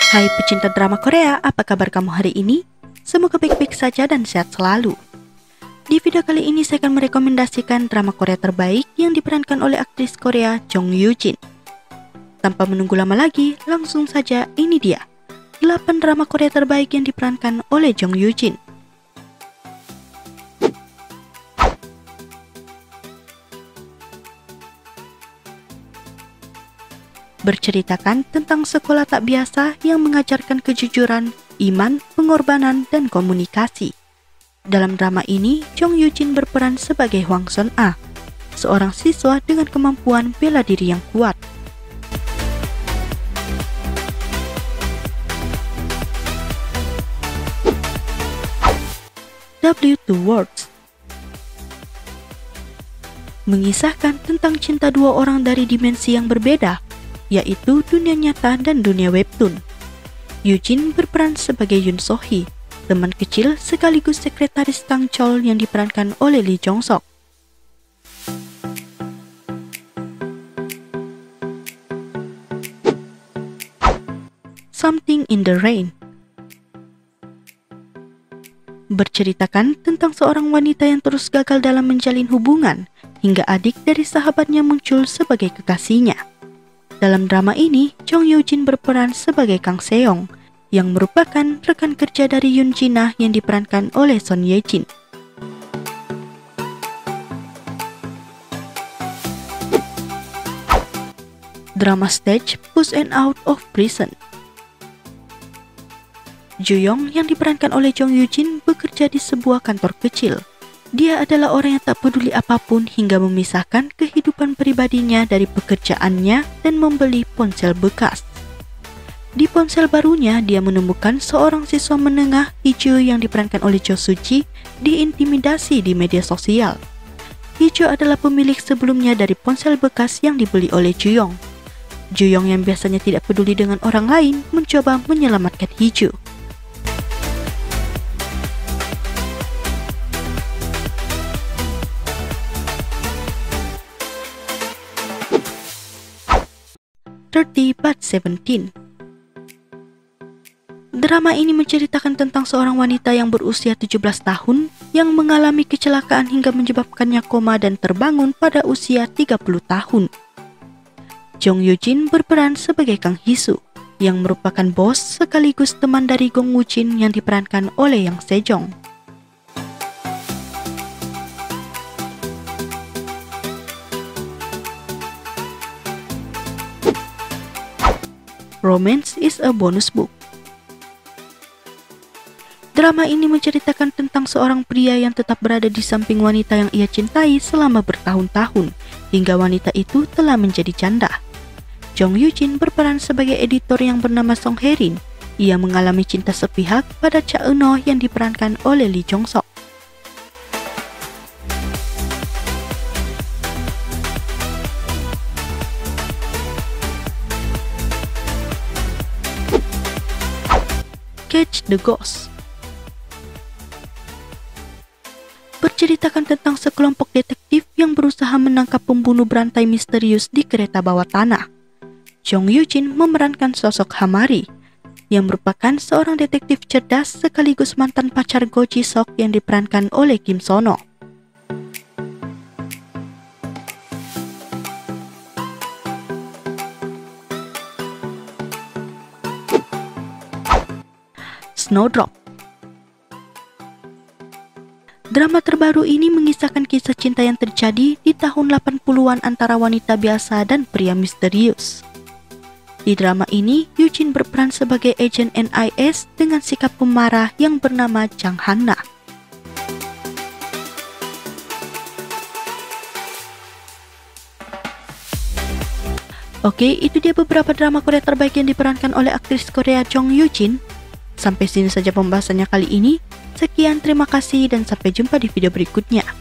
Hai pecinta drama Korea, apa kabar kamu hari ini? Semoga baik-baik saja dan sehat selalu. Di video kali ini saya akan merekomendasikan drama Korea terbaik yang diperankan oleh aktris Korea Jong Yoo-jin. Tanpa menunggu lama lagi, langsung saja ini dia 8 drama Korea terbaik yang diperankan oleh Jong Yoo-jin. Berceritakan tentang sekolah tak biasa yang mengajarkan kejujuran, iman, pengorbanan, dan komunikasi. Dalam drama ini, Jong Yoo-jin berperan sebagai Hwang Sun-a, seorang siswa dengan kemampuan bela diri yang kuat. W2 Worlds mengisahkan tentang cinta dua orang dari dimensi yang berbeda, yaitu dunia nyata dan dunia webtoon. Yoo-jin berperan sebagai Yoon So-hee, teman kecil sekaligus sekretaris Kang Chol yang diperankan oleh Lee Jong-sok. Something in the Rain berceritakan tentang seorang wanita yang terus gagal dalam menjalin hubungan, hingga adik dari sahabatnya muncul sebagai kekasihnya. Dalam drama ini, Jong Yoo-jin berperan sebagai Kang Seong, yang merupakan rekan kerja dari Yoon Jin-ah yang diperankan oleh Son Ye-jin. Drama stage Push and Out of Prison. Ju-young yang diperankan oleh Jong Yoo-jin bekerja di sebuah kantor kecil. Dia adalah orang yang tak peduli apapun hingga memisahkan kehidupan pribadinya dari pekerjaannya dan membeli ponsel bekas. Di ponsel barunya, dia menemukan seorang siswa menengah Hee-jo yang diperankan oleh Jo Soo-ji diintimidasi di media sosial. Hee-jo adalah pemilik sebelumnya dari ponsel bekas yang dibeli oleh Ju-young. Ju-young yang biasanya tidak peduli dengan orang lain mencoba menyelamatkan Hee-jo. But 17. Drama ini menceritakan tentang seorang wanita yang berusia 17 tahun yang mengalami kecelakaan hingga menyebabkannya koma dan terbangun pada usia 30 tahun. Jong Yoo-jin berperan sebagai Kang Hee-soo, yang merupakan bos sekaligus teman dari Gong Woo-jin yang diperankan oleh Yang Se-jong. Romance is a Bonus Book. Drama ini menceritakan tentang seorang pria yang tetap berada di samping wanita yang ia cintai selama bertahun-tahun, hingga wanita itu telah menjadi janda. Jong Yoo-jin berperan sebagai editor yang bernama Song Hae-rin. Ia mengalami cinta sepihak pada Cha Eun-oh yang diperankan oleh Lee Jong-sok. Catch the Ghost berceritakan tentang sekelompok detektif yang berusaha menangkap pembunuh berantai misterius di kereta bawah tanah. Jong Yoo-jin memerankan sosok Hamari, yang merupakan seorang detektif cerdas sekaligus mantan pacar Go Ji-sok yang diperankan oleh Kim Sono. Snowdrop. Drama terbaru ini mengisahkan kisah cinta yang terjadi di tahun 80-an antara wanita biasa dan pria misterius. Di drama ini, Yoo-jin berperan sebagai agen NIS dengan sikap pemarah yang bernama Jang Han-na. Oke, itu dia beberapa drama Korea terbaik yang diperankan oleh aktris Korea Jong Yoo-jin. Sampai sini saja pembahasannya kali ini. Sekian, terima kasih dan sampai jumpa di video berikutnya.